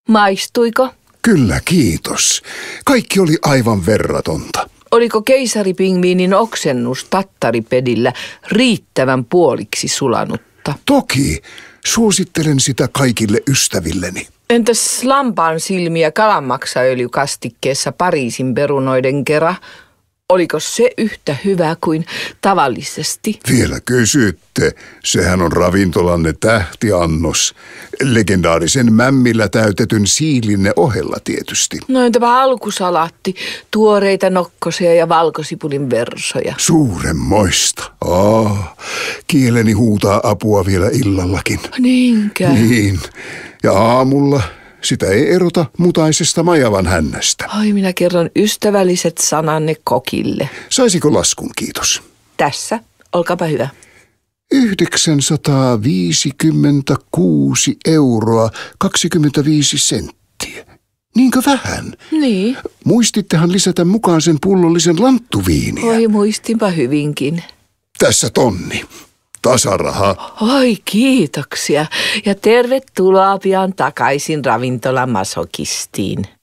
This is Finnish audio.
Maistuiko? Kyllä, kiitos. Kaikki oli aivan verratonta. Oliko keisaripingviinin oksennus tattaripedillä riittävän puoliksi sulanutta? Toki. Suosittelen sitä kaikille ystävilleni. Entäs lampaan silmiä kalanmaksaöljykastikkeessa Pariisin perunoiden kera? Oliko se yhtä hyvä kuin tavallisesti? Vielä kysytte. Sehän on ravintolanne tähtiannos. Legendaarisen mämmillä täytetyn siilinne ohella tietysti. No entäpä alkusalaatti, tuoreita nokkosia ja valkosipulin versoja? Suuremmoista. Kieleni huutaa apua vielä illallakin. Niinkö? Niin. Ja aamulla sitä ei erota mutaisesta majavan hännästä. Ai, minä kerron ystävälliset sananne kokille. Saisiko laskun, kiitos? Tässä, olkaapa hyvä. 956 euroa 25 senttiä. Niinkö vähän? Niin. Muistittehan lisätä mukaan sen pullollisen lanttuviiniä. Oi, muistinpa hyvinkin. Tässä tonni. Tasaraha. Oi, kiitoksia. Ja tervetuloa pian takaisin ravintola Masokistiin.